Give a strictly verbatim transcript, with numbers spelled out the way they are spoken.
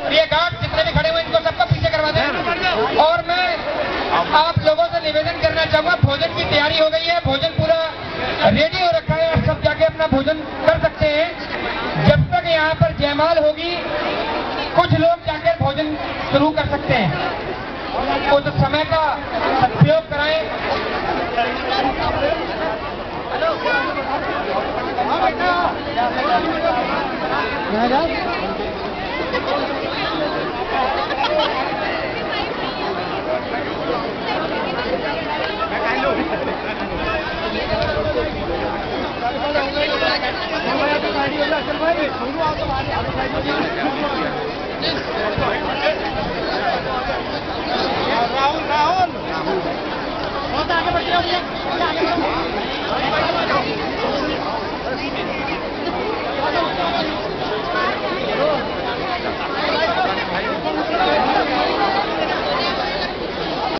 ये गार्ड जितने भी खड़े हुए इनको सबको पीछे करवा दें। और मैं आप लोगों से निवेदन करना चाहूंगा, भोजन की तैयारी हो गई है, भोजन पूरा रेडी हो रखा है, आप सब जाके अपना भोजन कर सकते हैं। जब तक यहाँ पर जयमाल होगी कुछ लोग जाकर भोजन शुरू कर सकते हैं, उस समय का सदुपयोग कराएं। चल भाई